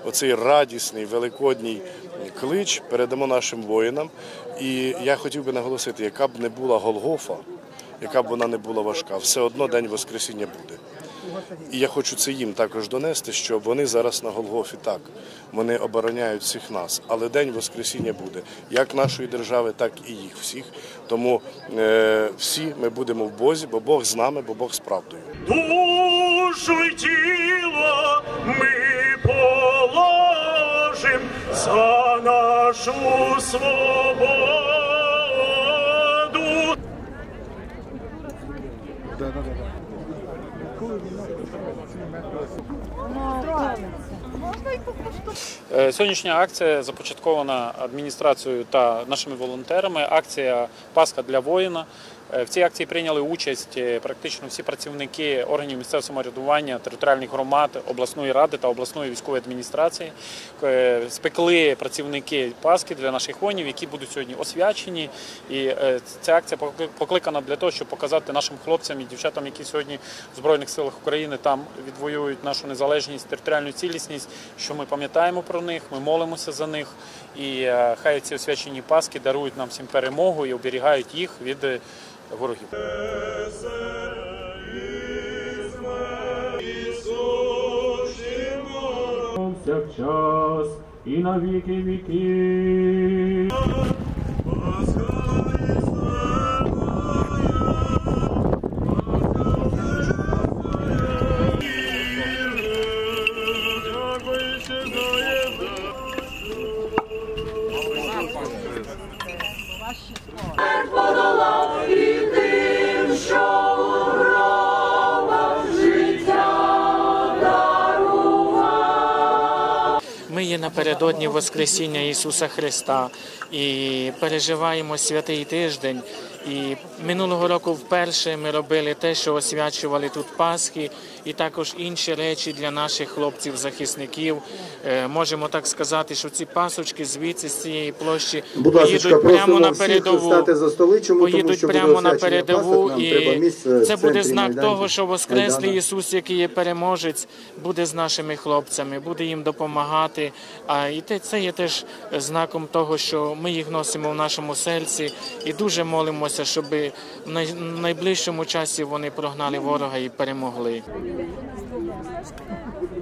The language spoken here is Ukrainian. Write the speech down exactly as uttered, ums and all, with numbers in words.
оцей радісний великодній клич передамо нашим воїнам. І я хотів би наголосити, яка б не була Голгофа, яка б вона не була важка, все одно День Воскресіння буде. І я хочу це їм також донести, що вони зараз на Голгофі так, вони обороняють всіх нас, але День Воскресіння буде, як нашої держави, так і їх всіх. Тому е, всі ми будемо в Бозі, бо Бог з нами, бо Бог з правдою. Душу й тіло ми положим за нашу свободу. Сьогоднішня акція започаткована адміністрацією та нашими волонтерами. Акція «Пасха для воїна». В цій акції прийняли участь практично всі працівники органів місцевого самоврядування, територіальних громад, обласної ради та обласної військової адміністрації. Спекли працівники Пасхи для наших воїнів, які будуть сьогодні освячені. І ця акція покликана для того, щоб показати нашим хлопцям і дівчатам, які сьогодні в Збройних силах України там відвоюють нашу незалежність, територіальну цілісність, що ми пам'ятаємо про них, ми молимося за них. І хай ці освячені Пасхи дарують нам всім перемогу і оберігають їх від ворогів. Всякчас і на віки віки. Ми є напередодні Воскресіння Ісуса Христа і переживаємо святий тиждень. І минулого року вперше ми робили те, що освячували тут Пасхи і також інші речі для наших хлопців-захисників. Е, можемо так сказати, що ці пасочки звідси, з цієї площі, поїдуть прямо на передову, поїдуть прямо на передову, і це буде знак того, що Воскреслий Ісус, який є переможець, буде з нашими хлопцями, буде їм допомагати. А і це є теж знаком того, що ми їх носимо в нашому серці і дуже молимося, щоб в найближчому часі вони прогнали ворога і перемогли.